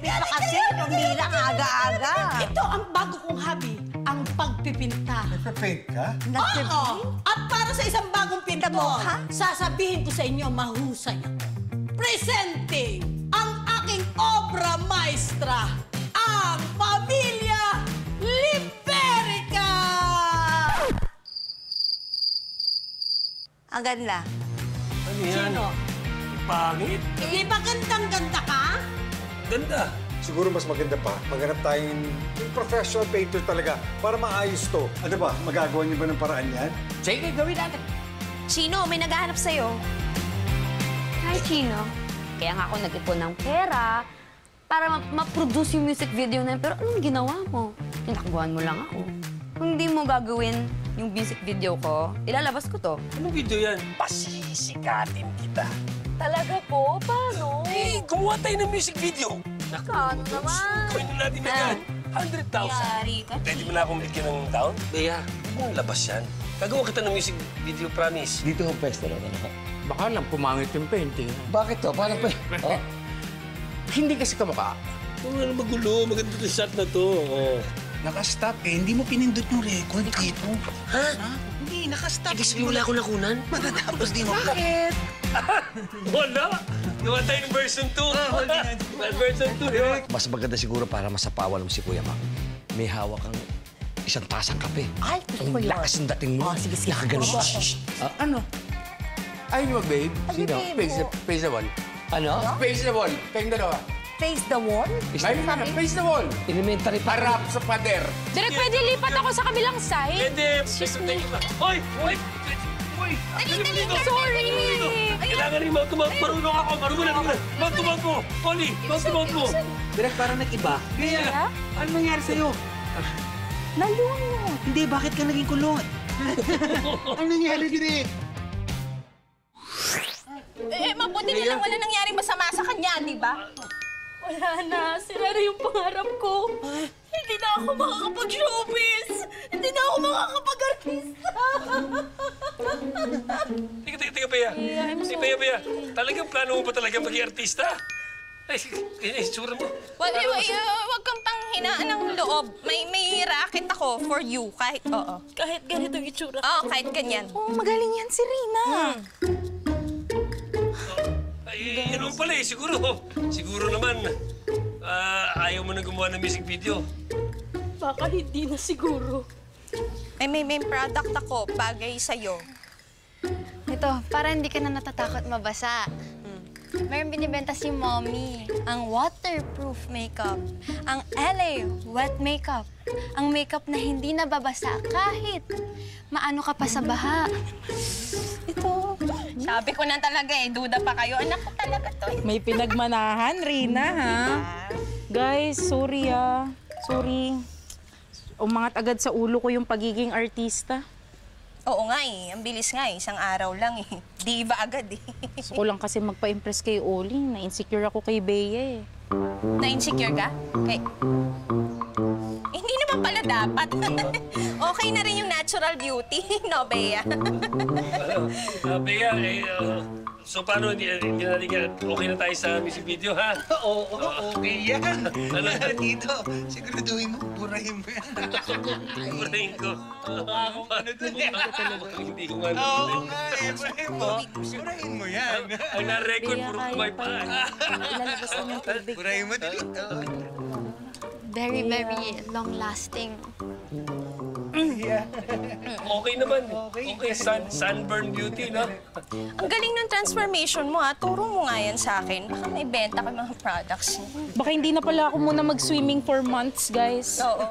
pa kasi. Pambira, aga-aga. Ito ang bago kong hobby, ang pagpipinta. Nagpa-paint ka? Oo! At para sa isang bagong pintor, Mukha? sasabihin ko sa inyo, mahusay ako. Presenting ang aking obra maestra, ang Pamilya Liberica! Ang ganda. Ano yan? Sino? Pangit. Di ba gandang-ganda ka? Ganda. Siguro mas maganda pa, maghanap tayong professional painter talaga para maayos to. Ano ba, magagawa niyo ba ng paraan yan? Sige, gawin natin. Chino, may naghahanap sa'yo. Hi, Chino. Kaya nga ako nag-ipon ng pera para ma-produce yung music video na yun. Pero anong ginawa mo? Tinakbuhan mo lang ako. Kung hindi mo gagawin yung music video ko, ilalabas ko to. Anong video yan? Pasisikatin kita. Talaga po? Paano? Eh, gumawa tayo ng music video. Paano naman? Gawin na natin na yan. 100,000. Yari ka. Pwede mo na akong bigyan ng down? Bea, huwag mong labas yan. Gagawa kita ng music video, promise. Dito ang pwesto lang, ano? Baka lang pumangit yung painting. Bakit to? Paano pa? Oh. Hindi kasi kamukha. Kung ano magulo, maganda na shot na to. Oh. Nakastop eh. Hindi mo pinindot yung record dito. Ha? Hindi, nakastop. Ibig sabihin wala akong nakunan? Matatapos di mo. Bakit? Wala! Gawa tayo ng version 2. Version 2, di ba? Mas maganda siguro para masapawan mo si Kuya Mac. May hawak kang isang tasang kape. Ay, gusto ko Ang yun. lakas ng dating mo. Oh, sige, sige. Nakaganon ka. Ano? Ayaw niyo mag-babe? Sino? babe Face the wall. Ano? Face the wall. Kayong dalawa. Face the wall? Ay, ano? Face the wall. Elementary pa. Harap sa pader. Direk, pwede lipat ako sa kabilang side? Pwede! Hoy! Hoy! Hoy! Sorry! Kailangan rin mount-to-mount. Marunong ako. Marunong na. Mount-to-mount mo. Oli, mount-to-mount mo. Direk, parang nag-iba. Kaya, ano nangyari sa'yo? Nalunod. Hindi, bakit ka naging kulot? Ano nangyari, Direk? Mabuti na lang wala nangyaring masama sa kanya, di ba? Wala na. Sira na yung pangarap ko. Hindi na ako makakapag-showbiz. Hindi na ako makakapag-artista. Teka, Bea. Si Bea. Talagang plano mo pa talaga maging artista? Ay, kaya itsura mo. Wag kang panghinaan ng loob. May racket ako for you. Kahit ganito yung itsura. Oo, kahit ganyan. Oh, magaling yan si Rina. Ay, yun pala eh. Siguro naman, ayaw mo na gumawa ng music video. Baka hindi na siguro. May product ako. Bagay sa'yo. Ito, para hindi ka na natatakot mabasa. Mayroon binibenta si Mommy. Ang waterproof makeup. Ang LA wet makeup. Ang makeup na hindi nababasa kahit maano ka pa sa baha. Ito. Sabi ko na talaga eh. Duda pa kayo. Anak ko talaga to. May pinagmanahan, Rina, ha? Guys, sorry, Sorry. Umangat agad sa ulo ko yung pagiging artista. Oo nga eh. Ang bilis nga eh. Isang araw lang eh. Diva agad eh. Gusto ko lang kasi magpa-impress kay Oli. Na-insecure ako kay Bea eh. Na-insecure ka? Hindi naman pala dapat. Okay na rin yung natural beauty, no, Bea? Bea, so paano, hindi okay na tayo sa music video, ha? Oo, okay yan. Ano? Dito, siguraduhin mo, burahin mo yan. Burahin ko. Hindi ko man. Oo nga eh, burahin mo. Burahin mo yan. Ang na-record, puro kumay pa. Ilalabas lang yung tubig. Burahin mo dito. Very, very long-lasting. Okay naman. Okay, sunburn beauty, no? Ang galing ng transformation mo, ha? Turo mo nga yan sa akin. Baka may benta ka mga products. Baka hindi na pala ako muna mag-swimming for months, guys. Oo.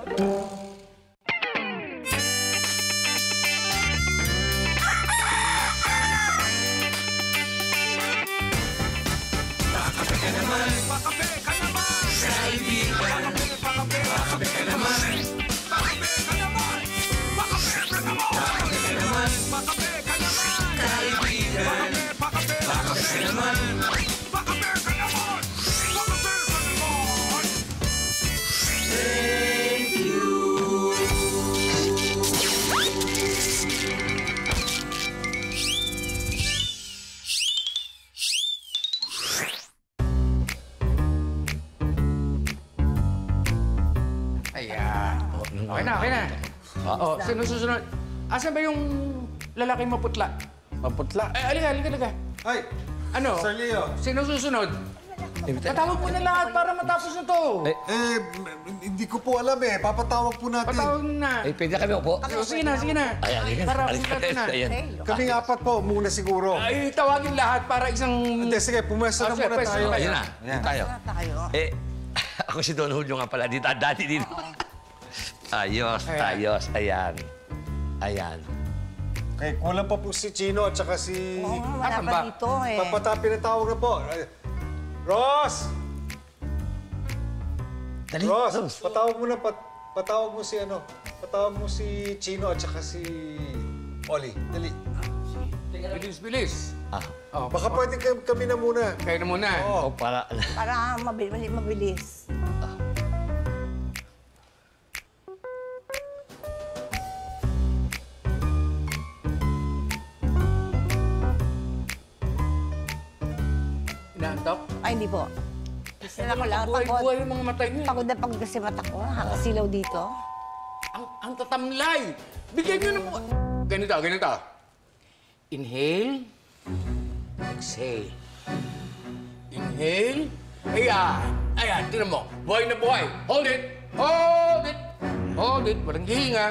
Okay na. Oo, sino susunod? Asan ba yung lalaking maputla? Maputla. Ay, halika. Ay, Ano? Sir Leo. Sino susunod? Patawag po na lahat para matapos na to. Hindi ko po alam eh. Papatawag po natin. Patawag na. Pwede kami upo. Sige na. Ay, halika. Tara, Halika. pumunta na. Ayan. Kaming apat po, muna siguro. Ay, tawagin lahat para isang... Hindi, sige, pumwesto na Sige, muna pwesto tayo. na Ayan na. Tayo. Tayo. Ako si Don Julio nga pala dito. Dati dito. Ayos. Ayan. Okay, kulang pa po si Chino at saka si... Oo, wala Asan pa ba? dito eh. Pinatawag na po. Ross! Dali. Ross, patawag mo na. Patawag mo si ano. Patawag mo si Chino at saka si... Oli. Dali. Bilis. Oh, Baka pwede kami na muna. kayo na muna. Oh, para... Para mabilis. Inaantok? Ay, hindi po. Sila ko lang. Buhay-buhay yung mga mata niyo. Pagod na pagod kasi mata ko. Nakasilaw dito. Ang tatamlay. Bigyan niyo na po. Ganito. Inhale. Exhale. Inhale. Ayan. Tingnan mo. Buhay na buhay. Hold it. Walang hihinga.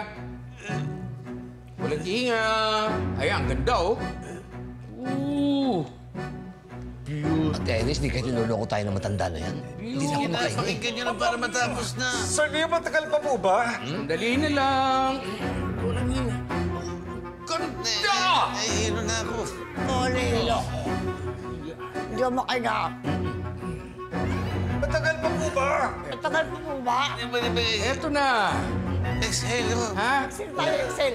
Ayan, ganda oh. Ooh. Ate Iris, di kayo niloloko tayo ng matanda na yan. Hindi na ako makahingi. Pakinggan nyo na para matapos na. Sir Leo, matagal pa po ba? Dali na lang. Walang hihinga. Ganda! Nahihilo na ako. Oli. Hindi ako makaina. Matagal pa po ba? Tagal pa po ba? Eto na. Exhale mo. Ha? Excel tayo, Excel.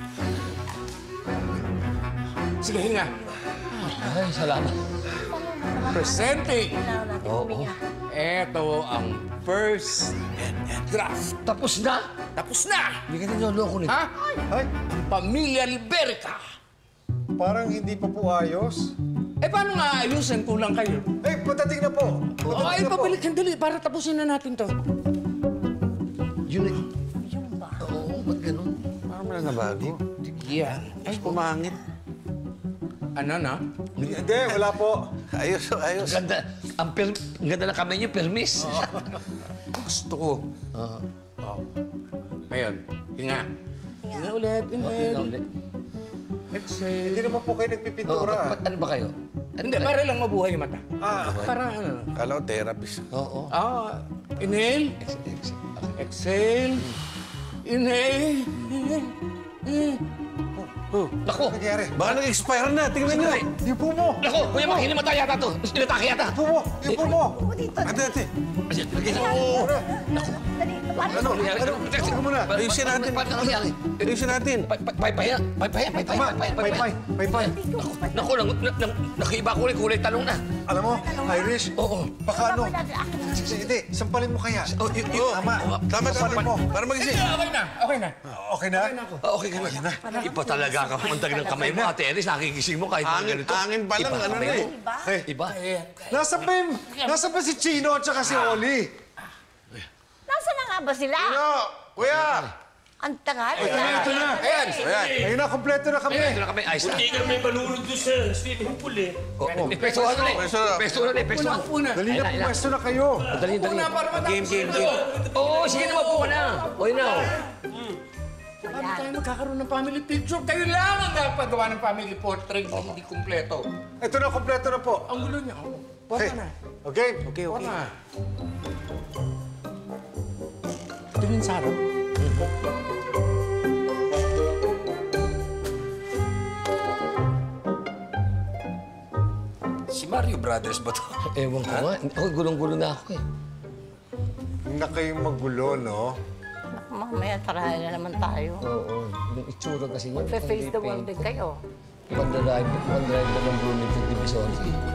Sige, hinga. Ay, salamat. Presenting. Kailangan natin huminga. Eto ang first draft. Tapos na? Tapos na! Hindi ka niloloko nito. Ha? Ay, Pamilya Liberica. parang hindi pa po ayos. Paano nga ayusin? Kulang kayo. Patating na po. Ay, pabalik sandali para tapusin na natin to. Yun eh. Yun ba? Oo, ba't ganun? Parang wala na bago. Yan. Ay, pumangit. Ano na? Hindi, wala po. Ayos. Ang ganda ng kamay niyo, permis. Gusto ko. Ngayon, hinga. Hinga ulit. Inhale. Exhale. Hindi naman po kayo Oo, nagpipintura. ano ba kayo? Hindi, para lang mabuhay yung mata. Para ano? Kala ko therapist. Oo. Inhale. Exhale. Inhale. Naku! Nangyari. Baka nag-expire na. Tingnan nyo. Yung po mo. Naku! Kuya Mak, hinimatay yata to. Inatake yata. Yung po mo. Yung po mo. Ate. Ano? Teka muna. Ayusin natin. Paano nangyari? Ayusin natin. Paypaya. Paypay. Naku, nakiiba kulay talong na. Alam mo, Irish, Oo. baka ano? Hindi, sampalin mo kaya. Tama. Tama. Sampalin mo. Para magising. Okay na. Okay na? Okay ka na. Iba talaga ka. Ang tagal ng kamay mo, Ate Eris. Nakigising mo kahit mga ganito. Hangin pa lang. Iba Ano kamay na mo. eh. Iba. Nasaan ba si Chino at saka si Oli? Nasaan na nga ba sila? Kuya! Ang tagal. Ito na. Ayan. Ayun na, kompleto na kami. Ito na kami. Ayos na. Hindi ka may malunod doon sa swimming pool eh. Oo. Pesuhan na eh. Pesuhan na eh. Pesuhan. Dali na, pumwesto na kayo. Dali. Para matapos Game. Oo, sige naman po ka na. O, yun na. Paano tayo magkakaroon ng family picture? Kayo lang ang nagpagawa ng family portrait na hindi kumpleto. Ito na, kompleto na po. Ang gulo niya. Porta na. Okay? Porta na. Tingin sa harap. Si Mario Brothers ba to? Ewan ko nga. Ako, gulong-gulo na ako eh. Huwag na kayong magulo, no? Mamaya tarahan na naman tayo. Oo. Yung itsura kasi niya. Face the world din kayo. One drive na ng Bloomington Division.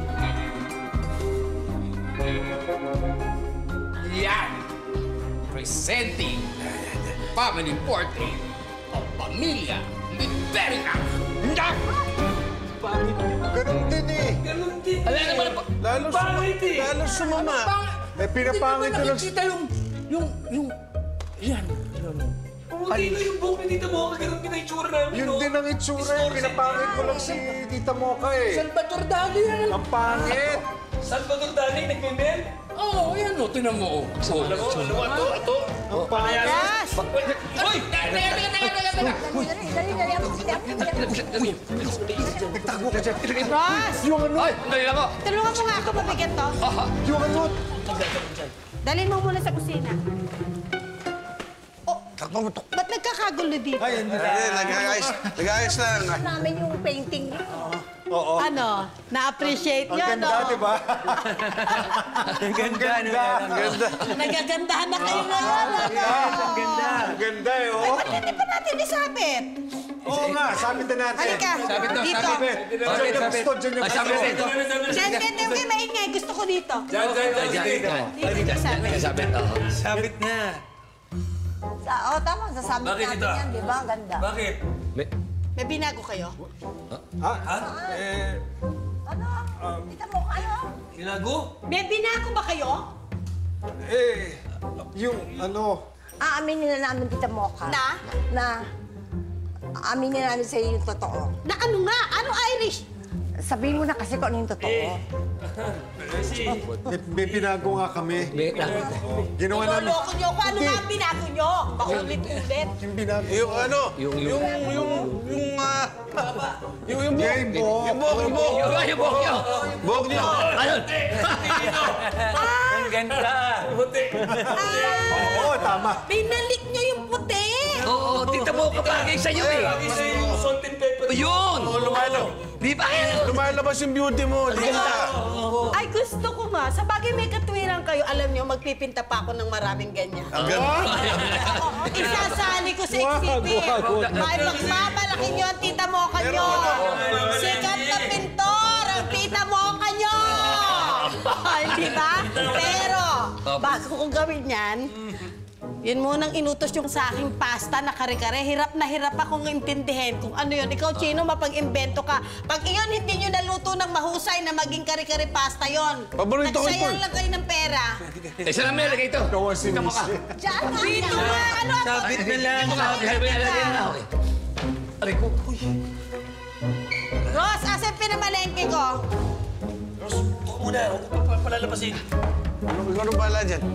Yan! Presenting family portrait of Pamilya Liberica. Ganun din eh. Alam naman po. Lalo sumama. Pinapangit ko lang. Nakikita yan. Puti na yung buhok ni Tita Mocha, ganun din ang itsura namin, Yun no? din ang itsura eh. Pinapangit mo lang si Tita Mocha eh. Salvador Dali yan. Ang pangit! Salvador Dali, nagmimel? Oo, yan o. Tinan mo. Alam mo, ito. Ang pangit! Hoy! Nagtago ka dyan. Ross! Yung ano? Ay, dali lang ako. Tulungan mo nga ako mabigat to. Yung ano? Dalhin mo muna sa kusina. Takbo mo to. Ba't nagkakagulo dito? Ay, hindi. Nag-ayos lang. Namin yung painting niyo. Oo. Ano? Na-appreciate Ang nyo, ganda, no? di ba? Ang ganda. Ang ganda. Nagagandahan na kayo ngayon, ano? Ang ganda eh, oo. Ba't hindi pa natin isabit? Oo nga, sabit na natin. Halika, dito. Sabit. Diyan yung gusto, diyan yung Sabi gusto. dito. Diyan, huwag kayo maingay. Gusto ko dito. Dito isabit. Sabit, oo. Sabit na. Tama, sasabi Bakit natin ito? yan, di ba? Ang ganda. Bakit? May binago kayo? Ano? Tita mo, ano? Tinago? May binago ba kayo? Yung ano, Aaminin na namin, Tita Mocha. Na? Aaminin namin sa'yo yung totoo. Na ano nga? Ano Irish? Sabihin mo na kasi kung ano yung totoo. may pinago nga kami. Ginawa namin. Loloko nyo ko. Ano nga ang binago nyo? Paulit-ulit. Yung binago. Yung ano? Yung buhok. Yung buhok. Yung buhok. Yung buhok niyo. Buhok niyo. Ayun. Ang ganda! Puti! Oo, tama. Binalik nyo yung puti. Oo, Tita Mocha bagay sa'yo eh. Lagi sa'yo yung salt and pepper. Yun! Di ba? Lumalabas yung beauty mo. Ganda. Ay, gusto ko nga. Sa bagay may katwiran kayo, alam nyo, magpipinta pa ako ng maraming ganyan. Ang ganda. Isasali ko sa exhibit. Ay, pagmamalaki nyo ang Tita Mocha nyo. Sikat na pintor ang Tita Mocha nyo. Ay, di ba? Pero, bago ko gawin yan, yun munang inutos yung sa aking pasta na kare-kare. Hirap na hirap akong intindihin kung ano yun. Ikaw, Chino, mapag-imbento ka. Pag iyon, hindi nyo naluto ng mahusay na maging kare-kare pasta yon. Paborito ko Nagsayang ito. lang kayo ng pera. Isa lang may lagay ito. Ikaw ang sinisi. Diyan nga. Dito nga, ano ako? Sabit na lang. Aray ko. Ross, asan pinamalengke ko? Ros, huwag muna. Huwag mo palalabasin. Ikaw nung bahala dyan.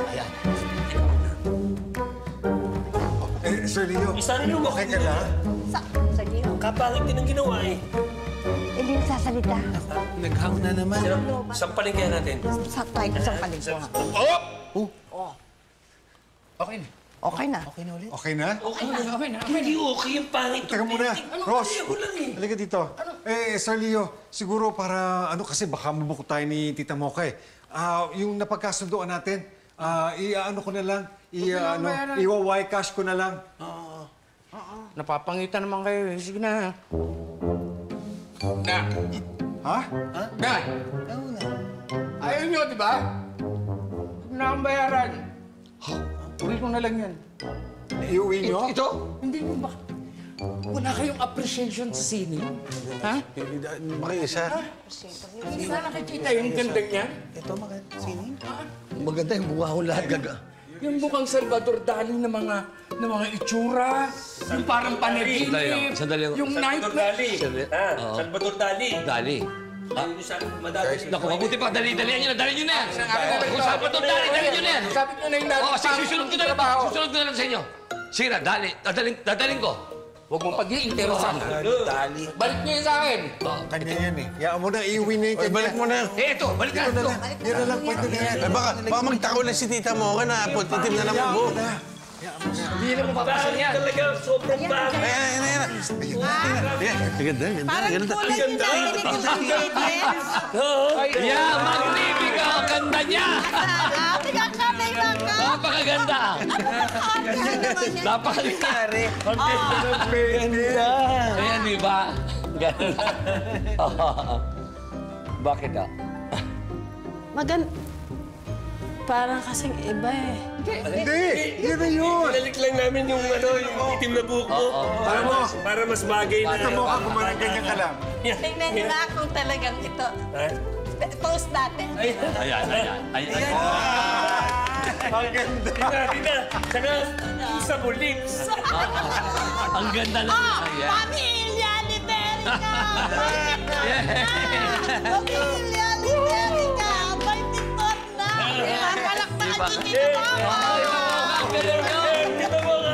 Sir Leo, Isa rin yung okay ka lang? Sa Leo. Kapangit din ang ginawa eh. Hindi nagsasalita. Naghang na naman. Sampalin kaya natin. Sa tayo sa paligwa. Okay na. Okay na. Okay na? Hindi okay yung pangit. Teka muna. Ross, Ako lang eh. halika dito. Sir Leo, siguro para, kasi baka mabuko tayo ni Tita Mocha eh. Yung napagkasunduan natin, i-ano ko na lang, iwa-Y cash ko na lang. Napapangitan naman kayo. Sige na. Na. Ha? Na. Ayaw nyo, di ba? Huwag na akong bayaran. Uwi ko na lang yan. Iuwi nyo? Ito? Hindi mo ba? Wala kayong appreciation sa sine? Ha? Makiisa. Hindi na nakikita yung ganda niya? Ito, sini. Maganda yung mukha ko lahat gaga. Yung mukhang Salvador Dali na mga itsura. Yung parang panaginip. Sandali lang. Yung night Salvador na... Dali. Oo. Salvador Dali. Dali. Ayun yung sa madami. Naku, mabuti pa. Dali-dalihan nyo na. Dali nyo na yan. Kung saan pa itong dali, dali nyo na yan. Sabit nyo na yung Oo, susunod ko na lang. Susunod ko na lang sa inyo. Sige na, dali. Dadaling ko. Huwag mong pag-iinteresan. Dali. Balik niyo yun sa akin. Kanya yan eh. Yaan mo na, iuwi na yung Ay, kanya. balik mo na. Ito, balik ka na. Yan na lang, pwede na yan. Ay, baka magtako na si Tita Mocha na putitim na naman buhok. Hindi na mo papasan yan. Talaga, sobrang pangit. Ayan. Ganda. Parang kulay yung narinig yung ingredients. Yeah, magnifica ang ganda niya. Pinagkamay lang ka. Napakaganda. Napakaganda. Ganda. Ayan, di ba? Ganda. Bakit ah? Parang kasing iba eh. Hindi! Yan na yun! Pinalik lang namin yung itim na buhok mo. Para mas bagay na. Tita Mocha, kung ganyan ka lang. Tingnan nyo na kung talagang ito. Toast natin. Ayan. Ang ganda. Tita, saka sa mo lips. Ang ganda lang. Pamilya ni Berica! Pamilya ni Berica! May pintor na! Palakpakan si Tita Mocha! Tita Mocha!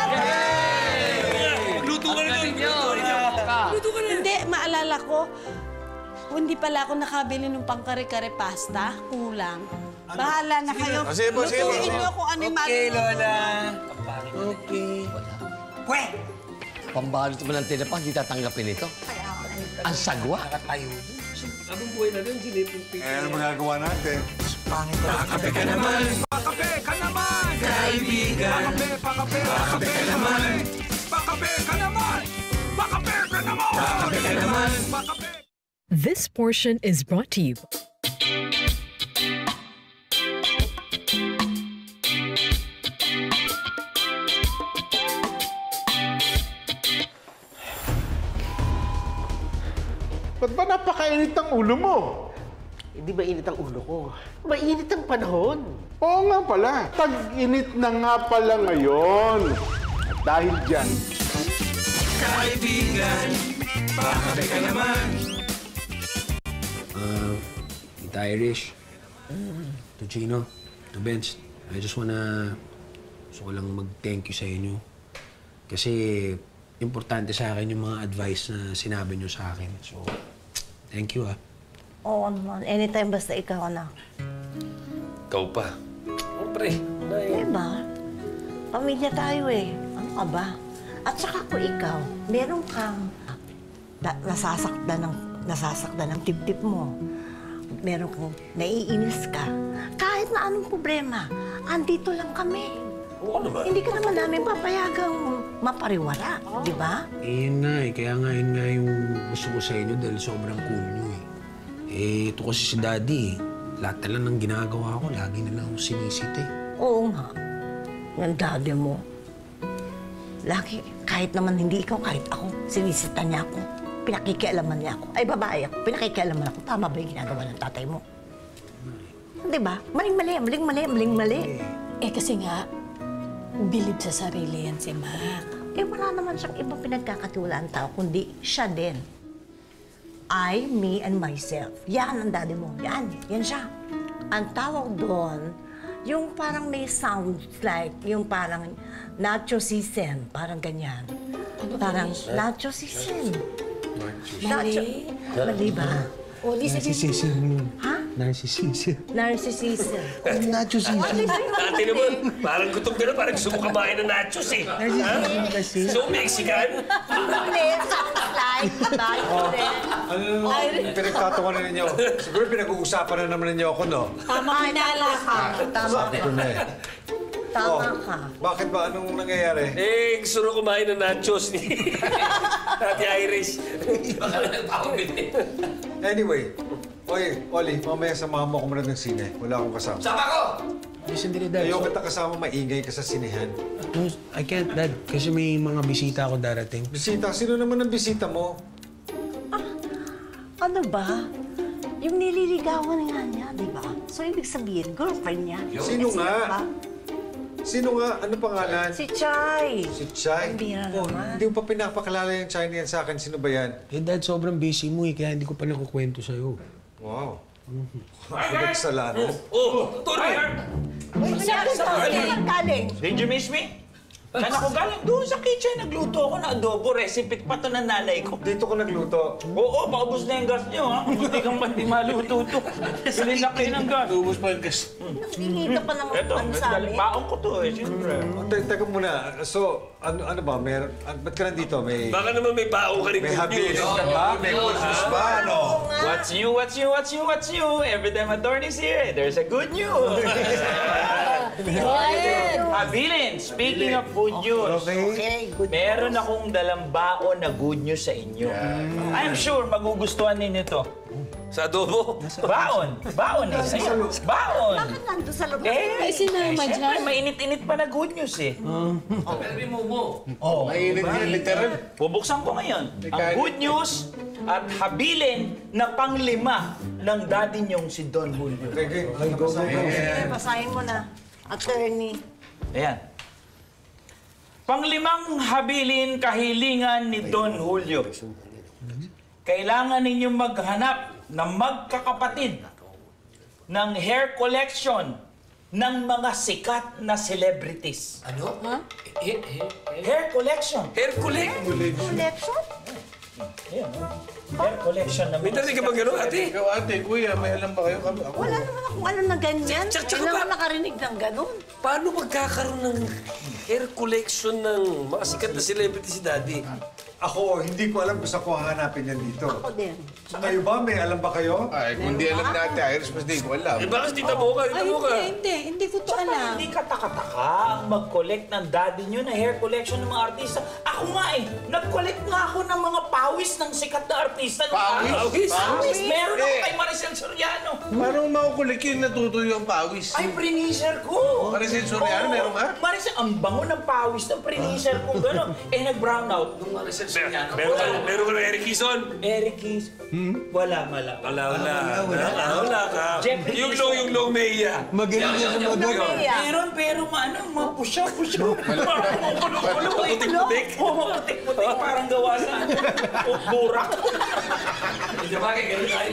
Magluto ka na doon. Magluto ka na. Hindi, maalala ko, hindi pala ako nakabili ng pangkare-kare pasta. Kulang. Bahala na kayo. Sige po, sige po. Lutuin niyo kung ano yung Okay, Lola. Okay. Pwe! Pambalot mo ng tinapa, hindi tatanggapin ito. Ang sagwa. Abang buhay na doon, sinipin. Eh, ano magagawa natin? Pakape ka naman! Pakape ka naman! Kaibigan! Pakape ka naman! Pakape ka naman! Pakape ka naman! Pakape ka naman! Pakape! This portion is brought to you. Ba't ba napakainit ang ulo mo? Hindi ba init ang ulo ko? Mainit ang panahon. Oo nga pala. Tag-init na nga pala ngayon. At dahil dyan, Kaibigan! Pakape ka naman! Tita Irish, to Gino, to Benz, I just gusto ko lang mag-thank you sa inyo. Kasi importante sa akin yung mga advice na sinabi nyo sa akin. So, thank you Oo naman. Anytime basta ikaw, anak. Ikaw pa. Oh, pre. Diba? Pamilya tayo eh. Ano ka ba? At saka kung ikaw, meron kang nasasakdan ng tip-tip mo. Meron kang naiinis ka. Kahit na anong problema, andito lang kami. Oo naman. Hindi ka naman namin papayagang mapariwara, di ba? Yun nga eh. Kaya nga yun nga yung gusto ko sa inyo dahil sobrang cool nyo eh. Eh, ito kasi si Daddy eh. Lahat na lang ng ginagawa ko, lagi na lang ako sinisit eh. Oo nga. Yung daddy mo. Lagi, kahit naman hindi ikaw, kahit ako, sinisita niya ako. Pinakikialaman niya ako. Ay, babae ako. Pinakikialaman ako. Tama ba yung ginagawa ng tatay mo? Di ba? Maling-mali. Eh kasi nga, bilib sa sarili yan si Mac. Eh, wala naman siyang ibang pinagkakatiwalaan tao, kundi siya din. I, me, and myself. Yan ang daddy mo. Yan siya. Ang tawag doon, yung parang may sounds like, yung parang nacho-sisen, parang ganyan. Parang nacho-sisen. Mali. Mali ba? O, di sabihin mo. Ha? Narcissism. Narcissism. Nacho-sisen. Ate naman, parang gutom ka na, parang gusto mo kumain ng nachos eh. Narcissism kasi. So, Mexican? Hindi, sounds like, diba? Ano naman, pinagtatawanan ninyo? Siguro pinag-uusapan na naman ninyo ako, no? Tama kinala ka. Tama Sabi ko na eh. Tama ka. Bakit ba? Anong nangyayari? Eh, gusto rin kumain ng nachos ni Ate Irish. Baka nagpapabit eh. Anyway, oy, Oli, mamaya samahan mo ako muna ng sine. Wala akong kasama. Sama ko! Sandali, Dad. Ayaw kita kasama, maingay ka sa sinehan. No, I can't, Dad. Kasi may mga bisita ako darating. Bisita? Sino naman ang bisita mo? Ano ba? Yung nililigawan nga niya, di ba? So, ibig sabihin, girlfriend niya. Sino nga? Sino nga? Ano pangalan? Si Chay. Si Chay? Ang bira Oh, naman. hindi mo pa pinapakilala yung Chay na yan sa akin. Sino ba yan? Eh, Dad, sobrang busy mo eh. Kaya hindi ko pa nakukwento sa'yo. Wow. Nagsalano. Oh, Tony! Saan galing? Did you miss me? Saan ako galing? Doon sa kitchen, nagluto ako ng adobo. Recipe pa to ng nanay ko. Dito ka nagluto. Oo, paubos na yung gas niyo, ha? Hindi kang maluto to. Sinilak kayo ng gas. Ubus pa yung gas. Nangingi ka pa ng Ito, pansabi. baong ko to eh, siyempre. Teka muna. So, ano ba? Ba't ka nandito? Baka naman may bao ka rin May good habilis news. ka ba? May good news ba? Ano? What's new? Every time a Dorn is here, there's a good news. Habilin, speaking of good news, Okay, good. meron akong dalang baon na good news sa inyo. I'm sure magugustuhan ninyo to. Sa adobo? Baon eh. Sa'yo. Baon. Bakit nandun sa loob? Ay, sinama Siyempre, dyan. mainit-init pa na good news eh. Mainit yun, literal. Bubuksan ko ngayon. Ang good news at habilin na panglima ng daddy niyong si Don Julio. Sige, basahin mo. Basahin mo na. Attorney. Ayan. Panglimang habilin kahilingan ni Don Julio. Kailangan ninyong maghanap ng magkakapatid ng hair collection ng mga sikat na celebrities. Ano? Hair collection. Hair collection? Collection? Ayan, hair collection ng May narinig ka ba gano'n, ate? Ikaw, ate, kuya, may alam ba kayo? Wala naman akong alam na ganyan. Tsaka Hindi naman nakarinig ng ganun. Paano magkakaroon ng hair collection ng mga sikat na celebrity si Daddy? Ako, hindi ko alam kung saan ko hahanapin yan dito. Ako din. Kayo ba? May alam ba kayo? Ay, kung di alam natin, Iris, mas di ko alam. Eh, bakit Tita Mocha? Tita Mocha? Hindi ko to alam. Hindi katakataka ang mag-collect ng daddy nyo na hair collection ng mga artista. Ako nga nag-collect nga ako ng mga pawis ng sikat na artista. Pawis? Pawis? Meron ako Eh. kay Maricel Soriano. Paano makukulik yun natutuyo ang pawis? Ay, priniser ko. Maricel Soriano, meron ka? Maricel, ang bango ng pawis ng priniser ko. Gano'n. Nag-brown out. Nung Maricel Soriano. Meron ka ng Eric Kison? Eric Keys. Wala. Wala ka. Jeffrey Yung long Maya. Magaling niya sumagot. Meron, pero mga pusya-pusya. Maputik-putik. Maputik-putik. Parang gawa sa burak. Hindi ba kayo ganun tayo?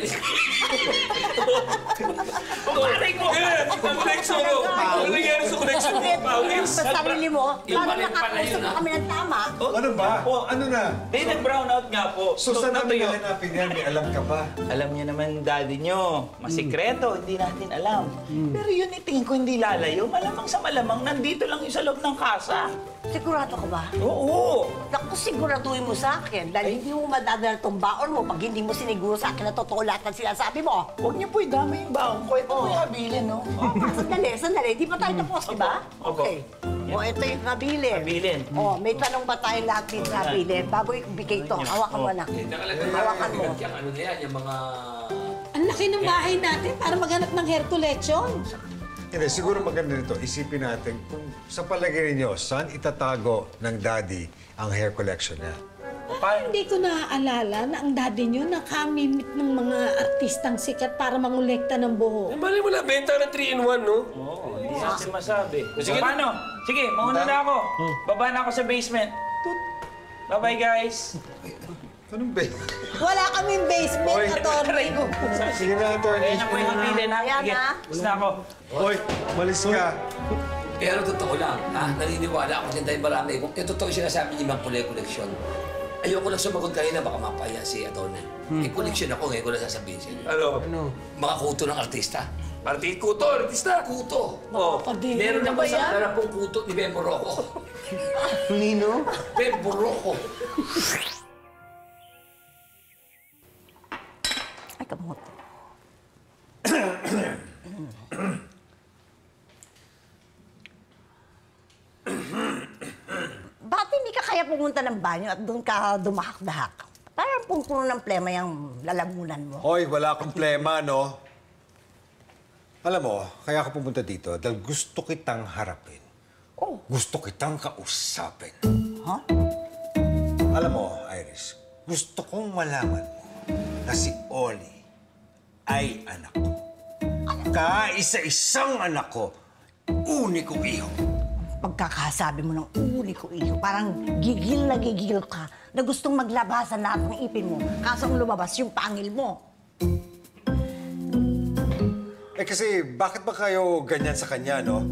Pare ko! Ang connection mo. Ano nangyari sa connection mo? Pawis. Sa sarili mo, Yung para mali pala nakakusap yun, mo kami ng tama. Ano ba? Ano na? Nag-brown out nga po. So, saan namin natuyo. hahanapin yan? May alam ka ba? Alam niyo naman, daddy niyo, masikreto, hindi natin alam. Pero yun, tingin ko hindi lalayo. Malamang sa malamang, nandito lang yung sa loob ng kasa. Sigurado ka ba? Oo. Naku, siguraduhin mo sa akin. Dahil hindi mo madadala tong baon mo pag hindi mo siniguro sa akin na totoo lahat ng sinasabi mo. Huwag niyo po idamay yung baon ko. Ito po yung habilin, no? Sandali. Di ba tayo tapos, di ba? Opo. Okay. O, ito yung habilin. Habilin. O, may tanong ba tayong lahat dito sa habilin? Bago ibigay ito, hawakan mo na. Hawakan mo. Ano na yan, yung mga... Ang laki ng bahay natin para maghanap ng hair collection. Hindi, siguro maganda nito. Isipin natin kung sa palagay ninyo, saan itatago ng daddy ang hair collection niya? Hindi ko naaalala na ang daddy nyo nakamimit ng mga artistang sikat para mangolekta ng buho. Mali mo na, benta ng 3-in-1, no? Oo, hindi natin masabi. Sige. Paano? Sige, mauna na ako. Baba na ako sa basement. Bye-bye, guys. Anong ba? Wala kaming basement, attorney. Sige na, attorney. Ayan na po yung habilin, ha? Ayan Sige, na. gusto na ako. Hoy, malis ka. Pero totoo lang, naniniwala ako din dahil marami. Kung totoo yung sinasabi niyo mga koleksyon, ayoko lang sumagot kanina, baka mapaya si Atty. May koleksyon ako, ngayon ko lang sasabihin sa inyo. Ano? Mga kuto ng artista. Kuto, artista. Kuto. Oo. Meron na ba sa darapong kuto ni Bembo Rocco? Nino? Bembo Rocco. Ay, kamot. Ba't hindi ka kaya pumunta ng banyo at doon ka dumahak-dahak? Parang puno ng plema yung lalamunan mo. Hoy, wala akong plema, no? Alam mo, kaya ako pumunta dito dahil gusto kitang harapin. Oh. Gusto kitang kausapin. Ha? Alam mo, Iris, gusto kong malaman mo na si Oli ay anak ko. Kaisa-isang anak ko, uniko iho. Pagkakasabi mo ng uli ko iyo, parang gigil na gigil ka na gustong maglabasan lahat ng ipin mo. Kaso ang lumabas yung pangil mo. Eh kasi, bakit ba kayo ganyan sa kanya, no?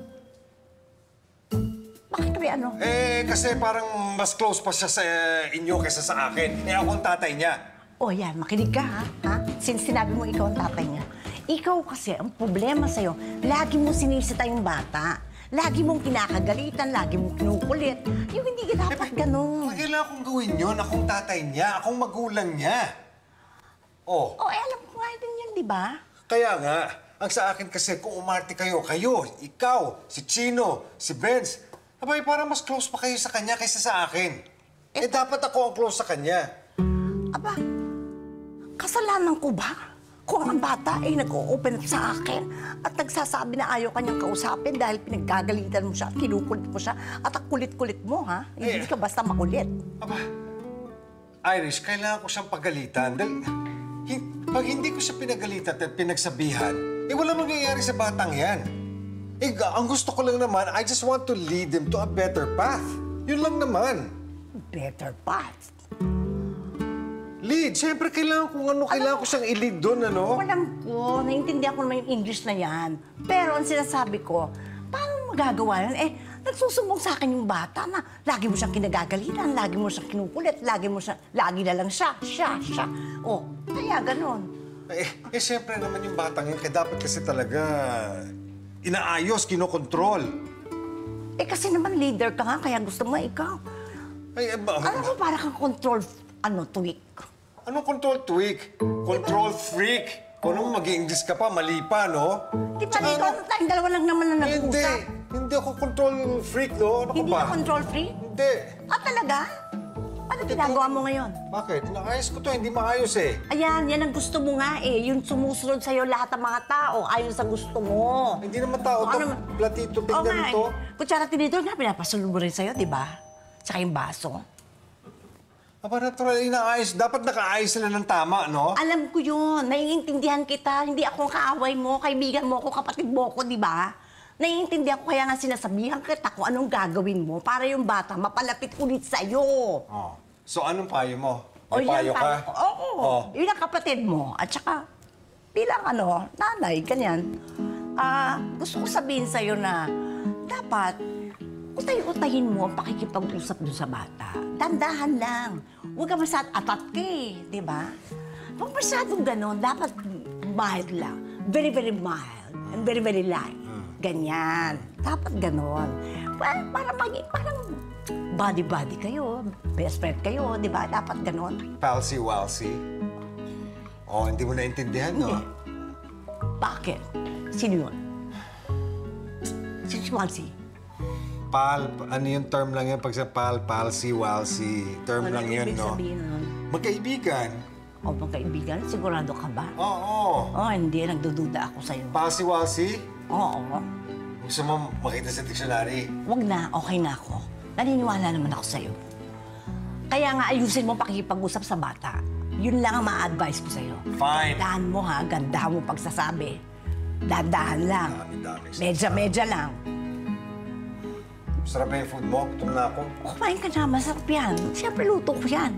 Bakit kami ano? Eh, kasi parang mas close pa siya sa inyo kaysa sa akin. Eh, ako ang tatay niya. O yan, makinig ka ha? Since sinabi mo ikaw ang tatay niya. Ikaw kasi, ang problema sa'yo, lagi mo sinisita yung bata. Lagi mong kinakagalitan, lagi mong kinukulit. Yung hindi ka dapat ganun. Kailangan akong gawin yun. Akong tatay niya, akong magulang niya. Oh. O, alam ko nga din yan, di ba? Kaya nga, ang sa akin kasi kung umarte kayo, ikaw, si Chino, si Benz, abay, parang mas close pa kayo sa kanya kaysa sa akin. Eh, dapat ako ang close sa kanya. Aba, kasalanan ko ba? Kung ang bata ay nag-o-open up sa akin at nagsasabi na ayaw kanyang kausapin dahil pinaggagalitan mo siya, kinukulit mo siya, at ang kulit-kulit mo, ha? Hindi ka basta makulit. Aba, Iris, kailangan ko siyang pagalitan dahil pag hindi ko siya pinagalitan at pinagsabihan, eh wala mangyayari sa batang yan. Ang gusto ko lang naman, I just want to lead them to a better path. Yun lang naman. Better path? Lead. Siyempre, kailangan ko siyang i-lead doon, ano? Alam ko, naiintindihan ko naman yung English na yan. Pero ang sinasabi ko, paano magagawa yan? Eh, nagsusumbong sa akin yung bata na lagi mo siyang kinagagalitan, lagi mo siyang kinukulit, lagi na lang siya. O, kaya ganon. Siyempre naman yung batang yun, kaya dapat kasi talaga inaayos, kinokontrol. Kasi naman leader ka nga, kaya gusto mo ikaw. Ano ko para kang control, tweak? Anong control tweak? Control freak? Kung ano mag-i-English ka pa, mali pa, no? Di ba ikaw, tayong dalawa lang naman na nag-uusap? Hindi ako control freak, no? Ano Hindi ka ba? ka control freak? Hindi. Talaga? Ano ginagawa mo ngayon? Bakit? Naayos ko to, hindi maayos eh. Ayan, yan ang gusto mo nga eh. Yung sumusunod sa'yo lahat ng mga tao, ayon sa gusto mo. Hindi naman tao to, platito, tingnan to. Kutsara tinidor nga, pinapasunod mo rin sa'yo, di ba? Tsaka yung baso. Natural, inaayos. Dapat nakaayos sila ng tama, no? Alam ko yun. Naiintindihan kita. Hindi ako kaaway mo, kaibigan mo ako, kapatid mo ako, di ba? Naiintindihan ko, kaya nga sinasabihan kita kung anong gagawin mo para yung bata mapalapit ulit sa'yo. Oh. So, anong payo mo? May payo ka? Oo. Yun ang kapatid mo. At saka, bilang nanay, ganyan. Gusto ko sabihin sa'yo na dapat utay-utahin mo ang pakikipag-usap doon sa bata. Dandahan lang. Huwag ka masyadong atat ka di ba? Huwag masyadong gano'n. Dapat mild lang. Very, very mild. And very, very light. Ganyan. Dapat gano'n. Para maging parang body-body kayo. Best friend kayo, di ba? Dapat gano'n. Palsy-walsy? Hindi mo naintindihan, no? Hindi. Bakit? Sino yun? Sino si Walsy? Ano yung term lang yan? Pag sa palsy-walsy. Term lang yun, no? Magkaibigan. Magkaibigan? Sigurado ka ba? Oo. Hindi. Nagdududa ako sa'yo. Palsy-walsy? Oo. Gusto mo makita sa dictionary? Huwag na. Okay na ako. Naniniwala naman ako sa'yo. Kaya nga ayusin mo pakikipag-usap sa bata. Yun lang ang ma-advise ko sa'yo. Fine. Gandahan mo ha. Gandahan mo pagsasabi. Dandahan lang. Medya-medya lang. Sarap na yung food mo? Gutom na ako. Kumain ka na. Masarap yan. Siyempre, luto ko yan.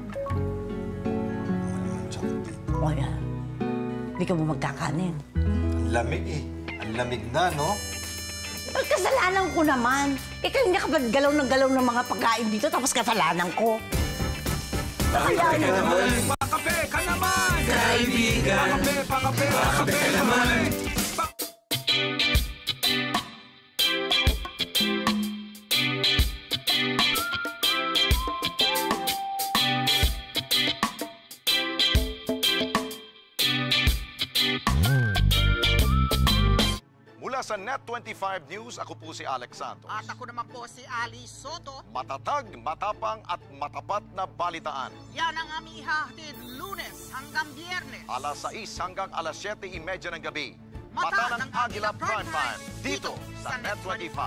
Yan. Hindi ka mo magkakanin. Ang lamig eh. Ang lamig na, no? Kasalanan ko naman. Hindi ka ba galaw ng mga pagkain dito, tapos kasalanan ko. Pakape ka naman! Kaibigan! Pakape ka naman! Sa Net25 News, ako po si Alex Santos. At ako naman po si Ali Soto. Matatag, matapang at matapat na balitaan. Yan ang aming ihahatid Lunes hanggang Biyernes. Alas 6 hanggang alas 7:30 ng gabi. Mata ng Agila Prime Time dito sa Net25.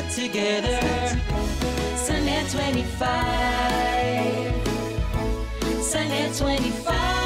together. Sunday 25. Sunday 25.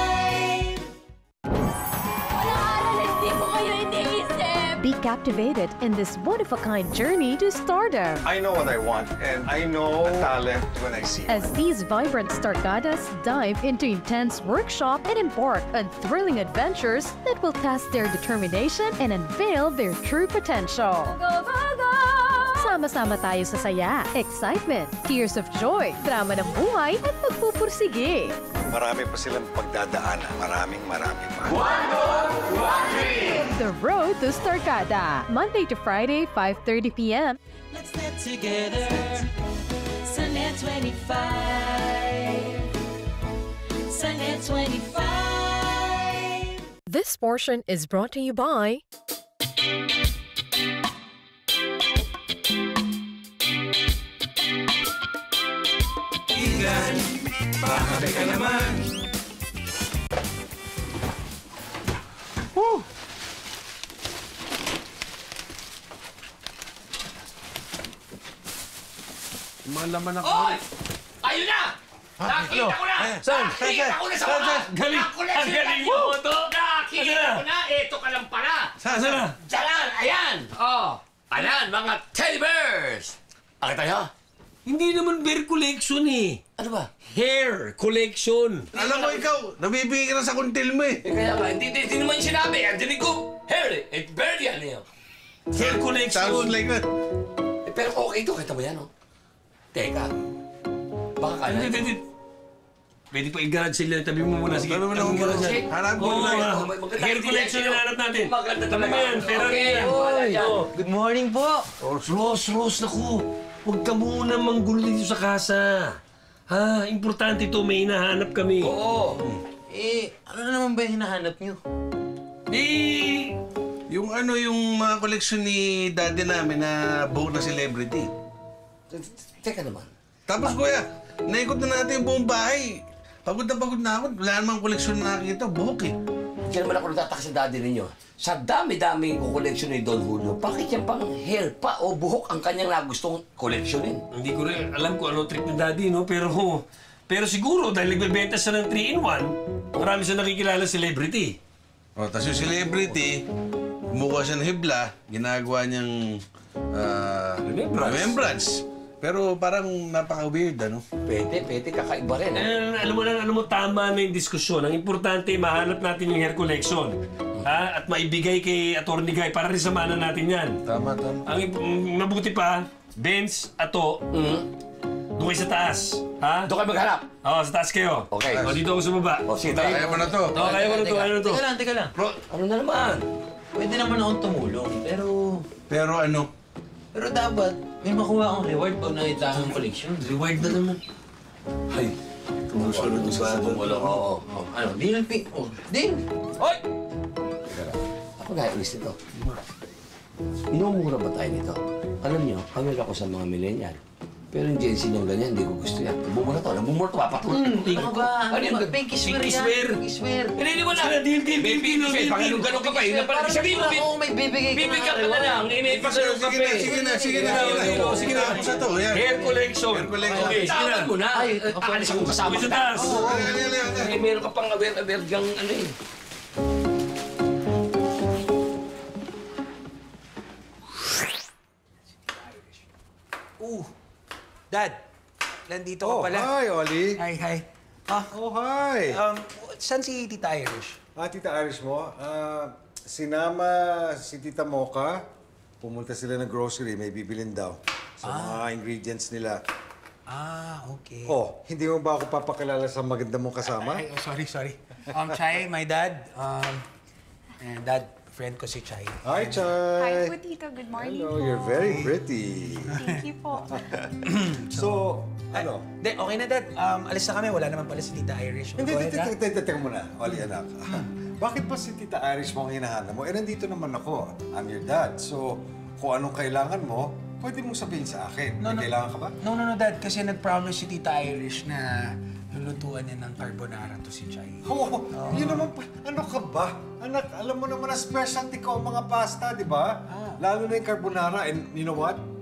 Be captivated in this one-of-a-kind journey to stardom. I know what I want, and I know talent when I see it. As these vibrant Stargadas dive into intense workshop and embark on thrilling adventures that will test their determination and unveil their true potential. Sama-sama tayo sa saya, excitement, tears of joy, drama ng buhay at pagpupursige. Marami pa silang pagdadaanan. Maraming pa. The Road to Stargada, Monday to Friday, 5:30 p.m. Let's get together. Sunday 25. Sunday 25. This portion is brought to you by Igan, pakape ka naman. Woo! Malaman ako. Oy! Ayun na! Nakita ko na! Nakita ko na sa mga! Galing! Ang galing mo to! Nakita ko na! Ito ka lang pala! Saan? Diyan! Ayan! Oh! Ayan, mga teddy bears! Akita nyo? Hindi naman bear collection eh. Ano ba? Hair collection. Alam mo ikaw, nabibigay ka na sa kuntil mo eh. Kaya nga, hindi naman sinabi. Ang dinig ko, hair eh. Bear yan eh. Hair collection. Sounds like that. Pero okay ito, kita mo yan, oh. Teka. Baka ka na. Hindi. Pwede pa i-garage sila. Tabi mo muna. Sige. Ano mo na akong garage? Hanap mo na yun. Hair collection na hanap natin. Maganda Tabi mo yan. Pero Good morning po. Rose, naku. Huwag ka muna manggulo dito sa kasa. Ha? Importante to. May hinahanap kami. Oo. Ano na naman ba yung hinahanap nyo? Yung mga koleksyon ni daddy namin na buhok na celebrity. Teka naman. Tapos kuya, naikot na natin yung buong bahay. Pagod na ako. Wala namang koleksyon na nakikita. Buhok eh. Hindi naman ako natataka sa daddy ninyo. Sa dami-daming koleksyon ni Don Julio, bakit yan pang hair pa o buhok ang kanyang nagustong koleksyonin? Hindi ko rin alam kung ano trip ng daddy, no? Pero siguro, dahil nagbebenta siya ng 3-in-1, marami siya nakikilala celebrity. O, tas yung celebrity, kumukuha siya ng hibla, ginagawa niyang remembrance. Pero parang napaka-weird, ano? Pwede, kakaiba rin. Alam mo, tama na yung diskusyon. Ang importante, mahanap natin yung hair collection. Ha? At maibigay kay Atty. Guy para rin samanan natin yan. Tama. Ang mabuti pa, Benz, Ato, doon kayo sa taas. Ha? Doon kayo maghanap? Oo, sa taas kayo. Okay. O, dito ako sa baba. O, sige tayo. Kaya mo na to. Oo, kaya mo na to. Teka lang. Ano na naman? Pwede naman akong tumulong, Pero ano? pero dapat may makuha akong reward pag nakita ang koleksyon. Reward na naman. Ay, tumusunod sa tumulong. Oo. Ano? Deal? Deal! Hoy! Ako nag-ayos nito. Inumura ba tayo nito? Alam niyo, pamil ako sa mga millennial. Pero yung Gen Z niyong ganyan, hindi ko gusto yan. Bumura to, papatulog. Ano ba? Pinky swear yan. Pinky swear. Hindi mo na. Deal. Panginoon ganun ka pa. Yun na pala. Sabihin mo, may bibigay ka bibigyan ka na lang. May pagsanong ka pa. Sige na. Sa to, yan. Hair collection. Okay, tawag mo na. Aalis akong kasama Sa ka. taas. Meron ka pang aware gang ano eh. Dad, nandito ka pala. Hi, Oli. Hi. Oh, hi. Saan si Tita Irish? Tita Irish mo, sinama si Tita Mocha. Pumunta sila ng grocery, may bibilin daw. Sa mga ingredients nila. Okay. Oh, hindi mo ba ako papakilala sa maganda mong kasama? Ay, sorry. Chai, my dad. And dad, friend ko si Chai. Hi, Chai. Hi po, Tito. Good morning Hello, po. you're very pretty. Thank you po. So, ano? Okay na, Dad. Alis na kami. Wala naman pala si Tita Irish. Hindi, teka muna, Oli, anak. Bakit pa si Tita Irish mo ang hinahanap mo? Nandito naman ako. I'm your dad. So, kung anong kailangan mo, pwede mong sabihin sa akin. May kailangan ka ba? No, Dad. Kasi nag-promise si Tita Irish na lulutuan niya ng carbonara to si Chai. Yun naman pa. Ano ka ba? Anak, alam mo naman na specialty ko ang mga pasta, di ba? Lalo na yung carbonara. And you know what?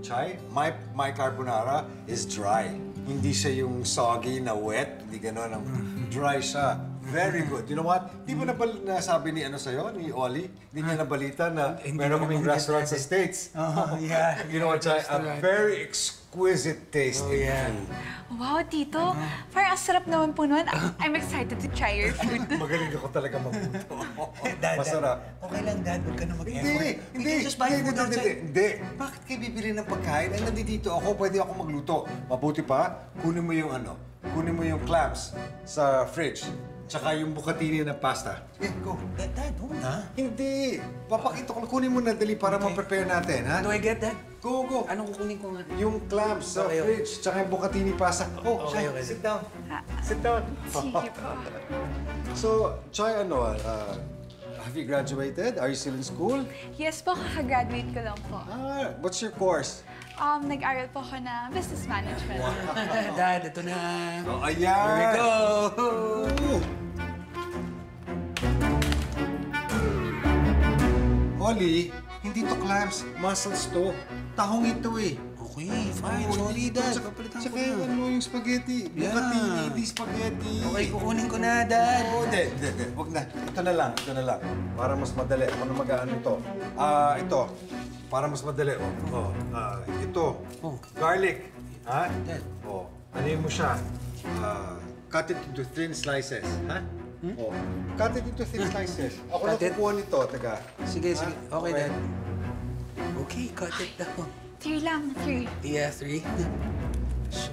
Chay, my carbonara is dry. Hindi siya yung soggy na wet, hindi gano'n. Dry siya. Very good. You know what? Di ba nasabi ni sa'yo, ni Ollie? Hindi niya nabalita na meron kaming restaurant sa States. Oh, yeah. You know what, Chay? A very exquisite taste in food. Wow, Tito. Parang ang sarap naman po nun. I'm excited to try your food. Magaling ako talaga magluto. Dad, Masarap. Okay lang, Dad. Huwag ka na mag-effort. Hindi. Bakit kayo bibili ng pagkain? Ay, nandito ako. Pwede ako magluto. Mabuti pa, kunin mo yung kunin mo yung clams sa fridge. Tsaka yung bucatini na pasta. Go. Dad, huwag na. Hindi. Papakita ko. Kunin mo na dali para ma-prepare natin, ha? Do I get that? Go. Anong kukunin ko nga? Yung clams sa fridge, tsaka yung bucatini pasta. Okay. Sit down. Sit down. Sige po. So, Chay, have you graduated? Are you still in school? Yes po, kakagraduate ko lang po. What's your course? Nag-aral po ako ng business management. Dad, ito na. Oh, ayan! Here we go! Ollie, hindi to clams. Mussels to. Tahong ito eh. Okay, fine. Sorry, Dad. Tsaka yung spaghetti. Bucatini, hindi spaghetti. Okay, kukunin ko na, Dad. Hindi. Huwag na. Ito na lang. Para mas madali. Ako na mag-ano to. Ito. Para mas madali. Ito. Garlic. Ha? Ano mo siya? Cut it into thin slices. Ha? Cut it into thin slices. Ako na kukuha nito. Teka. Sige. Okay, Dad. Okay, cut it down. 3 lang, 3. Yeah, 3. So,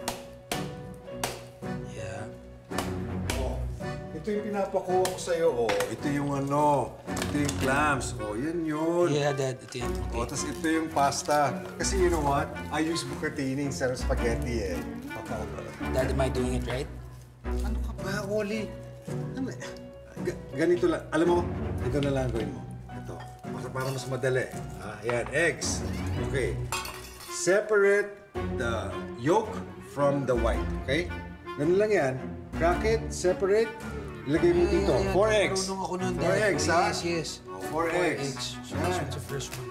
yeah. Ito yung pinapakuha ko sa'yo. Ito yung ito yung clams. Yan yun. Yeah, Dad. Ito yan. Okay. Tapos ito yung pasta. Kasi you know what? I use bucatini instead of spaghetti eh. Dad, am I doing it right? Ano ka ba, Oli? Ganito lang. Alam mo, ito na lang gawin mo. Ito. Para mas madali. Ayan, eggs. Okay. Separate the yolk from the white. Okay? Ganun lang yan. Crack it, separate. Ilagay mo dito. 4 eggs. Marunong ako nun, 4 Dad. eggs, ha? Yes. 4 eggs. So, this one's the first one.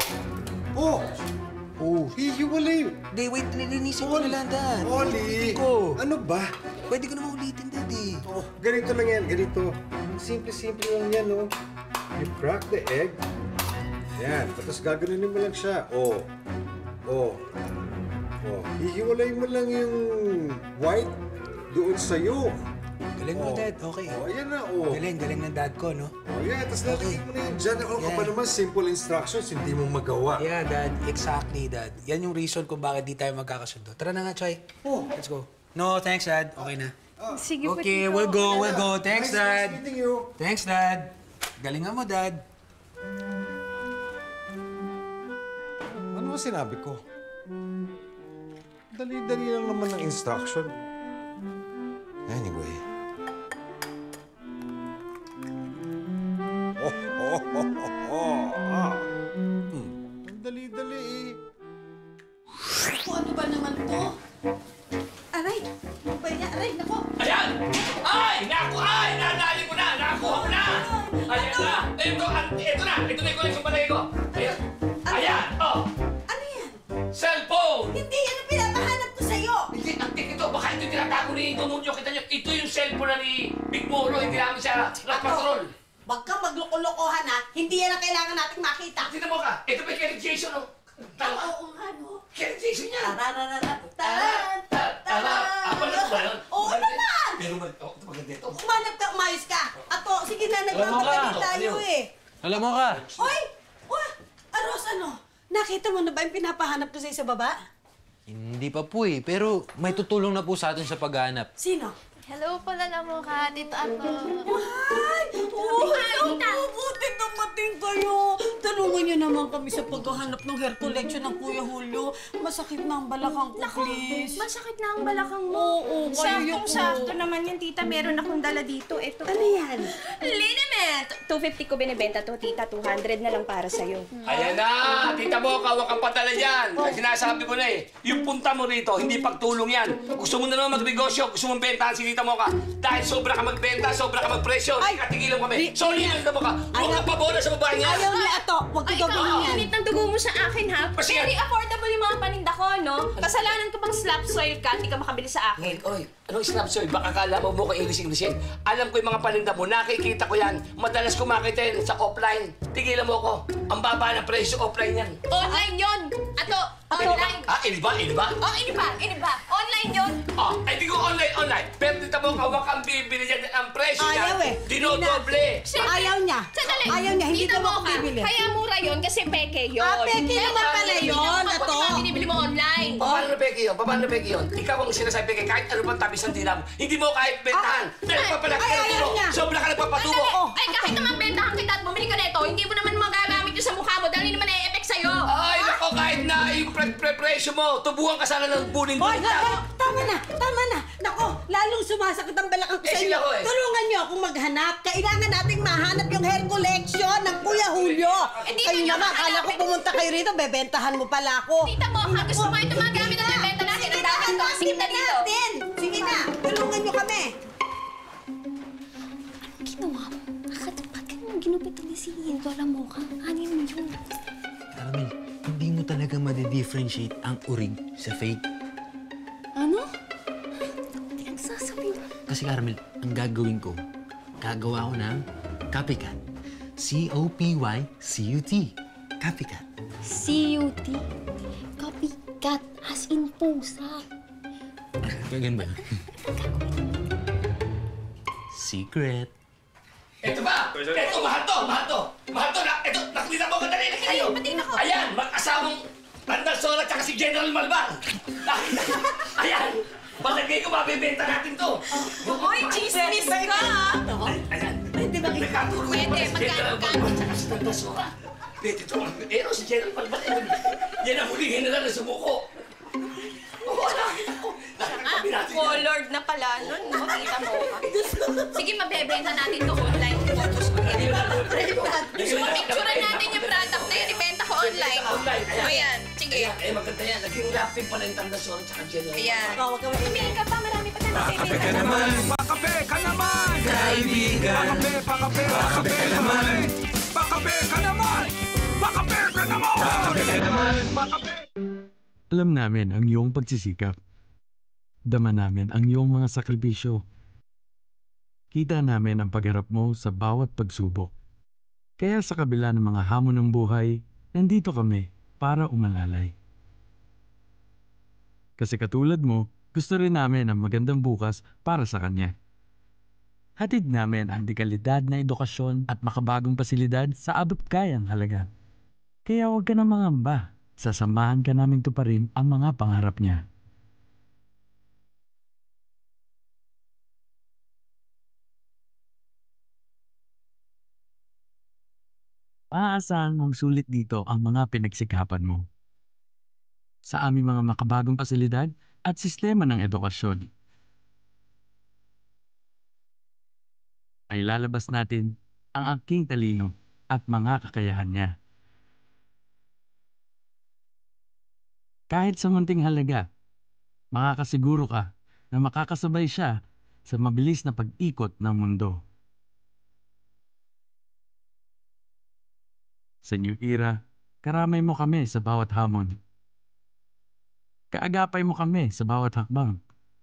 Hihiwalay. Hindi, wait. Nilinisin ko na lang, Dad. Oli! Ano ba? Pwede ko naman ulitin, Dad eh. Ganito lang yan, ganito. Simple-simple lang yan, no? You crack the egg. Yan. Tapos gaganunin mo lang siya. Hihiwalay mo lang yung white doon sa yolk. Galing mo, Dad. Okay. Ayan na, Galing ng dad ko, no? Yeah, tapos lalagay mo na yan dyan. Ako pa naman, simple instructions, hindi mo magawa. Yeah, Dad. Exactly, Dad. Yan yung reason kung bakit di tayo magkakasundo. Tara na nga, Chay. Let's go. No, thanks, Dad. Okay na. Sige po, Okay, Tito. we'll go. Thanks, Dad. Nice meeting you. Thanks, Dad. Galingan mo, Dad. Ano ba sinabi ko? Dali-dali lang naman ng instruction. Anyway. Ang dali-dali eh. Ano ba naman to? Aray! Ano ba yan? Aray, nako! Ayan! Ay! Nadali ko na! Nakakuha ko na! Ayan na! Ito na yung collection palagay ko. Ayan! Ano yan? Cellphone! Hindi yan ang pinapahanap ko sa'yo! Hindi, ito. Baka ito yung tinatago ni Tomunyo. Kita nyo, ito yung cellphone na ni Big Moro. Hindi namin siya patrol. Wag kang magloko-lokohan ha! Hindi yan ang kailangan nating makita! Tignan mo ka! Ito ba yung Kelly Jason, no? Oo nga, no? Kelly Jason yan! Tara! Ano ba yun? Oo naman! Pero maganda ito. Umanap ka, umayos ka! Ako, sige na, nagpapagaling tayo eh! Alam mo ka. Hoy! Aros, nakita mo na ba yung pinapahanap ko sa'yo sa baba? Hindi pa po eh, pero may tutulong na po sa atin sa paghahanap. Sino? Hello po na lang mo ka, Tito Ato. Ay! Buti dumating kayo! Tulungan niyo naman kami sa paghahanap ng hair collection ng Kuya Julio. Masakit na ang balakang ko, please. Masakit na ang balakang mo. Oo, kayo Saktong-sakto naman yan, tita. Meron akong dala dito. Ito. Ano yan? Liniment! 250 ko binibenta to, tita. 200 na lang para sa'yo. Ayan na! Tita mo, kawak ang patala dyan. Kasi sinasabi ko na eh, yung punta mo rito, hindi pagtulong yan. Gusto mo na naman magnegosyo, gusto mong bentahan si tita mo ka. Dahil sobra ka magbenta, sobra ka magpresyo, hindi ka tigilan kami. Sorry, mo ka. Huwag ka pabora sa babae niya. Ayaw niya ito. Huwag ko gawin yan. Init ng dugo mo sa akin, ha? Very affordable yung mga paninda ko, no? Kasalanan ko bang slap soil ka, hindi ka makabili sa akin. Oy, anong slap soy? Baka kala mo mo kay English-Englishin. Alam ko yung mga paninda mo, nakikita ko yan. Madalas ko makita yan sa offline. Tigilan mo ako. Ang baba ng presyo offline yan. Online yun! Ato, online. Iniba? Iniba. Online yun. Ay di ko online. Pero dito mo, huwag kang bibili dyan. Ang presyo Ayaw niya, dinodoble. Ayaw niya. Sandali. Ayaw niya. Hindi Tita ka mo bibili. Kaya mura yun kasi peke yun. Peke naman pala yun. Ito. Binibili mo online. Paano na peke yun? Ikaw ang sinasabi peke, kahit ano bang tabis ng dila mo, hindi mo kahit bentahan. Dahil papalaki ka ng tubo. Sobra ka nagpapatubo. Ay, kahit naman bentahan kita at bumili ka nito, hindi mo naman magagamit yun sa mukha mo dahil hindi naman na-effect sa'yo. Ay, nako, kahit na yung presyo mo, tubuhan ka sana ng buning Hoy, tama na. Nako, lalong sumasakit ang balakang ko sa inyo. Tulungan niyo akong maghanap. Kailangan nating mahanap yung hair collection ng Kuya Julio. Kayo naman, akala ko pumunta kayo rito, bebentahan mo pala ako. Tita mo, gusto mo ito mga gamit na bebenta natin. Ang dami to. Sige na dito. Sige na, tulungan niyo kami. Anong ginawa mo? Bakit mo ginupit ni si Lola Mocha? Hanin mo yun. Caramel, hindi mo talaga madi-differentiate ang urig sa fake. Ano? Hindi ang sasabihin. Kasi Caramel, ang gagawin ko, gagawa ko ng copycat. C-O-P-Y-C-U-T. Copycat. C-U-T? Copycat. As in pusa. Ganyan ba? Secret. Ito ba? Ito, mahal to. Ito, nakita mo kadali na kayo. Ayan, mag-asawang Tandasola at si General Malbar. Ayan, palagay ko mabibenta natin to. Hoy, chismis ka! Ayan. Pwede ba Nagkaturo yung mga si General Malbar at si Tandasola. Ito, pero si General Malbar, yan ang huling general na sumuko. Colored na pala nun, no? Kita mo ka. Sige, mabebenta natin to online. Picturean natin yung product na yun, ibenta ko online. Ayan, sige. Eh, maganda yan. Naging rapid pala yung Tandasola at saka General Malbar. Ayan. Pumili ka pa, marami pa tayo Pakape ka naman, kaibigan. Pakape ka naman. Alam namin ang iyong pagsisikap. Dama namin ang iyong mga sakripisyo. Kita namin ang pagharap mo sa bawat pagsubok. Kaya sa kabila ng mga hamon ng buhay, nandito kami para umalalay. Kasi katulad mo, gusto rin namin ang magandang bukas para sa kanya. Hatid namin ang dekalidad na edukasyon at makabagong pasilidad sa abot kayang halaga. Kaya huwag ka na mangamba. Sasamahan ka namin tuparin ang mga pangarap niya. Maaasahan mong sulit dito ang mga pinagsikapan mo. Sa aming mga makabagong pasilidad at sistema ng edukasyon. Ay lalabas natin ang aking talino at mga kakayahan niya. Kahit sa munting halaga, makakasiguro ka na makakasabay siya sa mabilis na pag-ikot ng mundo. Sa New Era, karamay mo kami sa bawat hamon. Kaagapay mo kami sa bawat hakbang.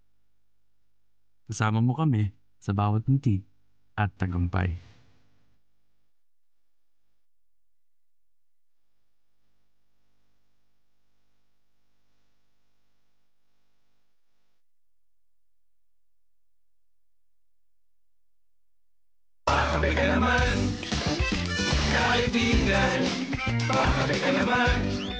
Kasama mo kami sa bawat ngiti at tagumpay. Pakape ka naman, kaibigan. Pakape ka naman.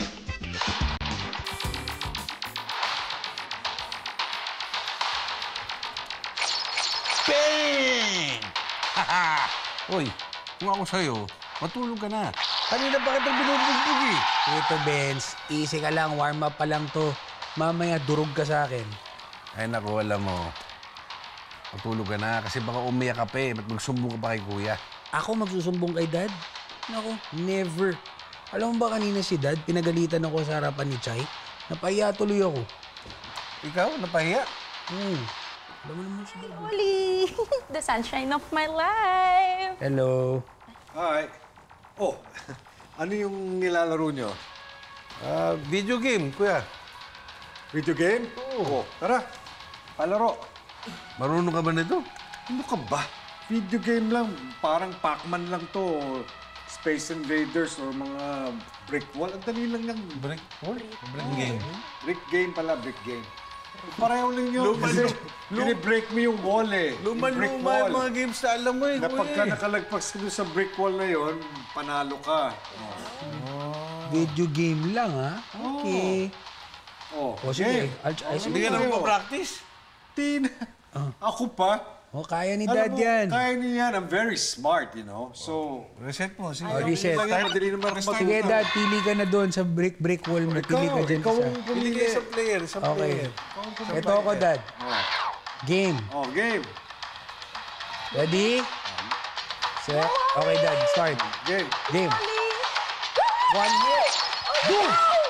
Bang! Uy, kung ako sa'yo, matulog ka na. Kanina ba kita binubugbog eh? Ito, Benz. Easy ka lang. Warm up pa lang to. Mamaya, durog ka sa akin. Ay, naku, alam mo. Matulog ka na kasi baka umiyak ka pa eh. Ba't magsumbong ka pa kay kuya? Ako magsusumbong kay Dad? Naku, never. Alam mo ba kanina si Dad, pinagalitan ako sa harapan ni Chay? Napahiya tuloy ako. Ikaw? Napahiya? Alam mo naman si Dad. Oli! The sunshine of my life! Hello. Hi. Oh, ano yung nilalaro nyo? Video game, kuya. Video game? Oo. Tara, palaro. Marunong ka ba nito? Ano ka ba? Video game lang. Parang Pac-Man lang to. Space Invaders or mga brick wall. Ang dali lang yung... Brick wall? Brick game? Brick game pala, brick game. Pareho lang yun. Kasi break mo yung wall eh. Luma-luma yung mga games na alam mo eh. Na pagka nakalagpas ka sa brick wall na yun, panalo ka. Video game lang, ha? Okay. Oh, sige. Hindi ka naman pa-practice? Ako pa. Kaya ni Dad yan. Kaya niya yan. I'm very smart, you know. So, reset mo. Sige. Reset. Madali naman ako Sige, Dad, pili ka na doon sa brick wall mo. Pili ka dyan ikaw sa... ang pumili. Sa player, sa player. Ito ako, Dad. Game. Oh, game. Ready? Set. Okay, Dad. Start. Game. Game. 1 hit. Boom!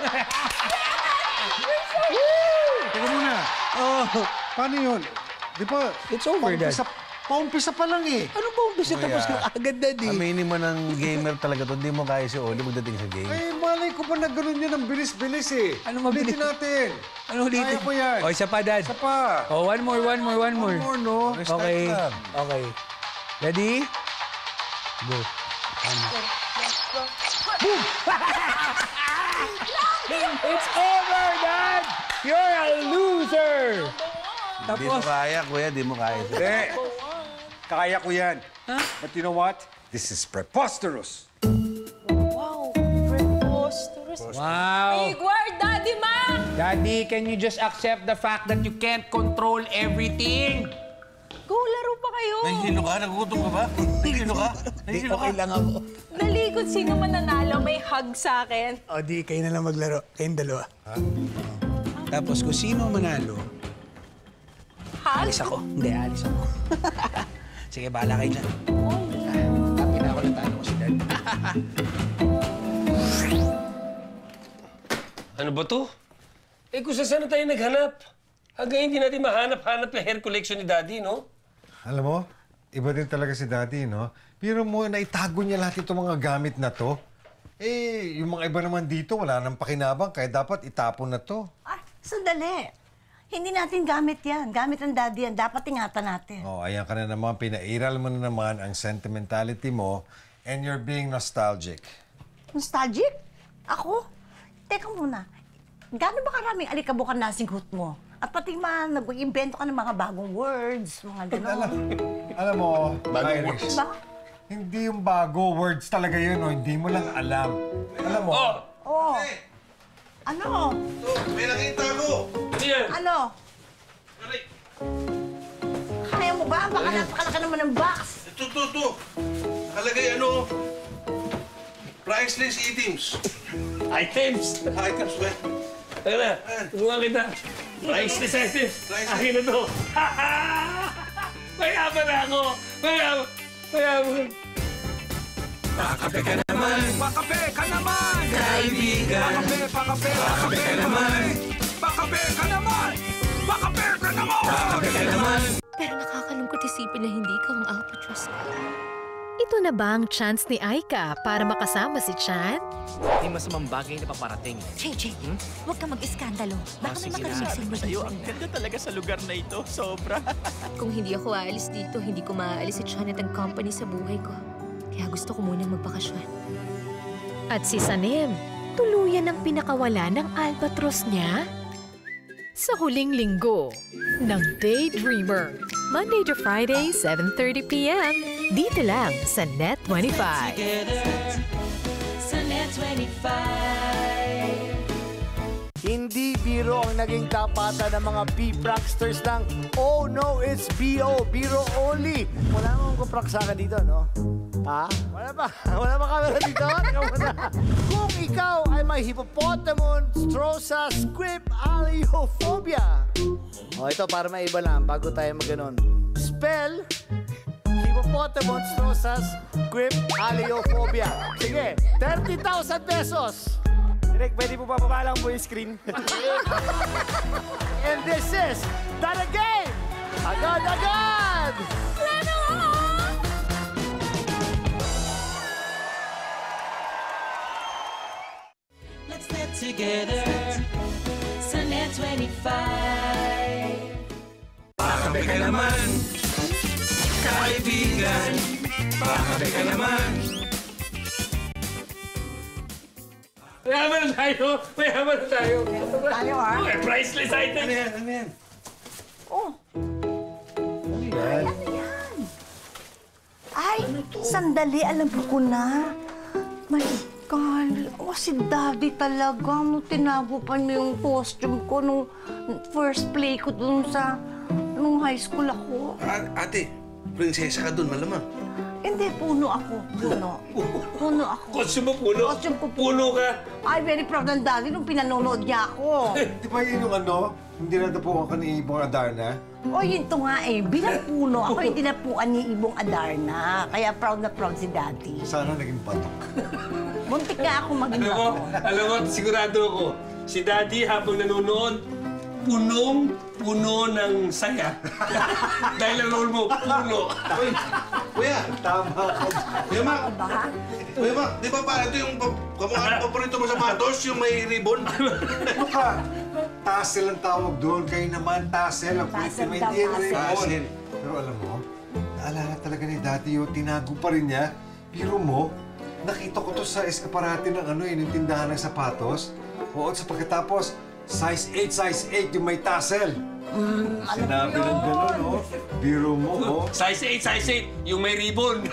Teka muna. Paano yun? Di ba? It's over, Dad. Paumpisa pa lang eh. Ano ba umpisa? Tapos ka agad, Dad eh. Aminin mo ng gamer talaga to. Hindi mo kaya si Oli magdating sa game. Ay, malay ko pa na ganun yun ang bilis-bilis eh. Ano mabilis? Ulitin natin. Ano ulitin? Kaya ko yan. O, isa pa, Dad. Isa pa. Oh, one more. One more, no? Okay. Okay. Ready? Go. Boom! It's over, Dad! You're a loser! Di mo kaya, kuya. Di mo kaya. Hindi. Kaya ko yan. But you know what? This is preposterous. Wow, preposterous. Wow! Big word, Daddy Ma! Daddy, can you just accept the fact that you can't control everything? Go, laro pa kayo. Nahihilo ka? Nagugutom ka ba? Nahihilo ka? Nahihilo ka? Okay lang ako. Dali, kung sino mananalo, may hug sa akin. O, di, kayo na lang maglaro. Kayong dalawa. Tapos, kung sino manalo, alis ako. Hindi, alis ako. Sige, bahala kayo dyan. Happy na ako natalo ko si Dad. Ano ba to? Eh, kung saan na tayo naghanap? Hanggang hindi natin mahanap-hanap yung hair collection ni Daddy, no? Alam mo, iba din talaga si Daddy, no? Pero mo, naitago niya lahat itong mga gamit na to. Eh, yung mga iba naman dito, wala nang pakinabang, kaya dapat itapon na to. Ah, sandali. Hindi natin gamit yan. Gamit ng Daddy yan. Dapat ingatan natin. Oh, ayan ka na naman. Pinairal mo na naman ang sentimentality mo and you're being nostalgic. Nostalgic? Ako? Teka muna. Gano'n ba karaming alikabukan na singhut mo? At pati nag-iimbento ka ng mga bagong words, mga gano'n. Alam mo, Bagong Irish, ba? hindi yung bago words talaga yun, o hindi mo lang alam. Alam mo? Oh. Ano? May nakita ko! Ano? Kaya mo ba? Baka napakalaki naman ng box. Ito. Nakalagay ano? Priceless items. Items? Items ba? Teka na, subukan kita. Priceless items. Akin na to. Mayaman na ako. Mayaman. Pakape ka naman! Pakape ka naman! Kaibigan! Pakape ka naman! Pakape ka naman! Pakape ka naman! Pakape ka naman! Pero nakakalungkot isipin na hindi ikaw ang albatross ko. Ito na ba ang chance ni Aika para makasama si Chan? May masamang bagay na paparating. JJ, huwag kang mag-iskandalo. Baka may makarinig sa sa'yo, ang ganda talaga sa lugar na ito. Sobra. Kung hindi ako aalis dito, hindi ko maaalis si Janet and company sa buhay ko. Kaya gusto ko munang magbakasyon. At si Sanem, tuluyan ang pinakawala ng albatros niya? Sa huling linggo ng Daydreamer. Monday to Friday, 7:30 p.m. Dito lang sa Net25. Sa Net25. Hindi biro ang naging tapatan ng mga B-pranksters ng Oh No, It's B.O. Biro only. Wala namang kuprak sa akin dito, no? Ha? Wala ba? Wala ba camera dito? Kung ikaw ay may hippopotamonstrosa squip aliophobia. O, ito para maiba lang bago tayo mag-ganon. Spell hippopotamonstrosa squip aliophobia. Sige, 30,000 pesos. Direk, pwede po papabalang mo yung screen. And this is Tara Game! Agad-agad! together sa Net 25. Pakape ka naman, kaibigan. Pakape ka naman. Mayaman na tayo! Mayaman na tayo! Tayo, ha? Okay, priceless item! Ano yan? Oh. Ay, ano yan? Ay, sandali, alam ko na. My God, si Daddy talaga. No, tinago pa niya yung costume ko nung first play ko dun sa nung high school ako. Ate, prinsesa ka dun, malamang. Hindi, puno ako. Puno ako. Costume mo puno? Costume ko puno ka? Ay, very proud ng Daddy nung pinanonood niya ako. Di ba yun yung ano? Hindi nadapuan ka ni Ibong Adarna? O, yun to nga eh. Bilang puno, ako yung tinapuan ni Ibong Adarna. Kaya proud na proud si Daddy. Sana naging batok. Muntik nga ako maging bato. Alam mo, sigurado ako, si Daddy habang nanonood, punong-puno ng saya. Dahil ang role mo, puno. Kuya! Tama ka. Kuya Mac! Kuya Mac, di ba pa ito yung kamukha ng paborito mo sa Matos, yung may ribbon? Ano ka? Tassel ang tawag doon. Kayo naman, tassel. Ang pretty may ribbon. Pero alam mo, naalala talaga ni Daddy yung tinago pa rin niya. Biro mo, nakita ko to sa eskaparate ng yung tindahan ng sapatos. Oo, sa pagkatapos, size 8 yung may tassel. Sinabi ng gano'n, no? Biro mo, oh. Size 8, yung may ribbon.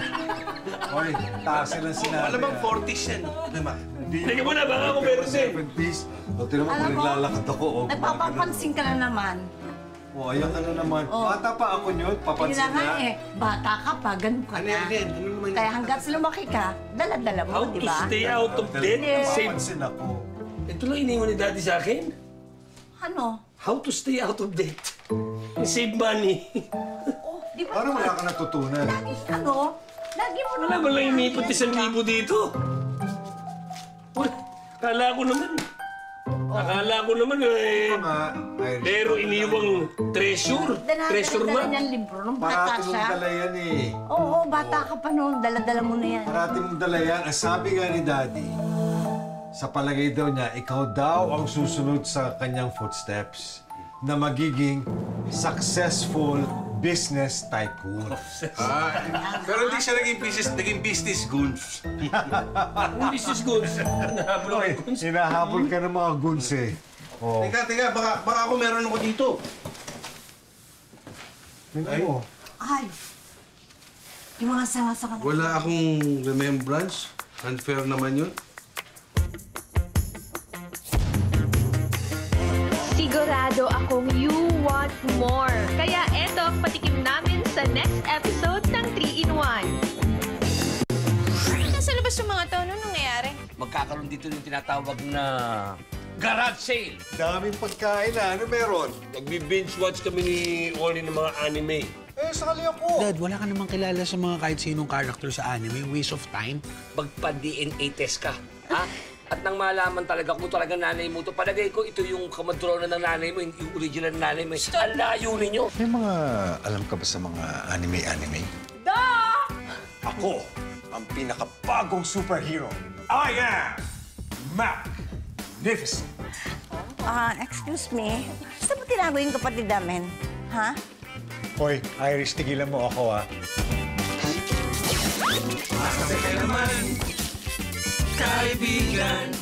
Oy, tassel ang sinabi. Malamang 40s yan, Kuya Mac. Teka muna, baka ako meron din. 70s. O, tinan mo kung naglalakad ako, oh. Nagpapapansin ka na naman. O, ayan ka na naman. Bata pa ako yun, Yun papansin na nga na. eh. Bata ka pa, ganun ka na. Kaya hanggat lumaki ka, dala-dala mo, How di to ba? stay out of debt? Save. Papansin ako. Ito lang iniwan ni Daddy sa akin. Ano? How to stay out of debt. Save money. Di ba? Parang wala ka natutunan. Ano? Lagi mo Wala ba lang inipot 1,000 dito? Akala ko naman eh. Pero iniwang treasure. Treasure Dala map. niyang libro nung bata Parati mong siya. dala yan eh. Oo, bata ka pa noon. Dala-dala mo na yan. Parati mong dala yan. Ang sabi nga ni Daddy, sa palagay daw niya, ikaw daw ang susunod sa kanyang footsteps na magiging successful business tycoon. Pero hindi siya naging business goons. Business goons. Hinahabol ka ng mga goons eh. Oh. Teka, baka ako meron ako dito. Tingnan mo. Ay! Yung mga sanga-sanga. Wala akong remembrance. Unfair naman yun. Sigurado akong you want more. Kaya eto ang patikim namin sa next episode ng 3-in-1. Nasa labas yung mga to? Ano nangyayari? Magkakaroon dito yung tinatawag na garage sale. Daming pagkain na. Ano meron? Nagbi-binge watch kami ni Oli ng mga anime. Eh, sakali ako. Dad, wala ka namang kilala sa mga kahit sinong character sa anime. Waste of time. Magpa-DNA test ka, ha? At nang malaman talaga kung talaga nanay mo to, palagay ko ito yung kamadrona ng nanay mo, yung original nanay mo. Ang layo ninyo. May mga alam ka ba sa mga anime? Ako, ang pinakabagong superhero. I am Magnificent. Excuse me. Saan mo tinago yung kapatid namin? Ha? Hoy, Irish, tigilan mo ako, ah. Pakape ka naman, kaibigan.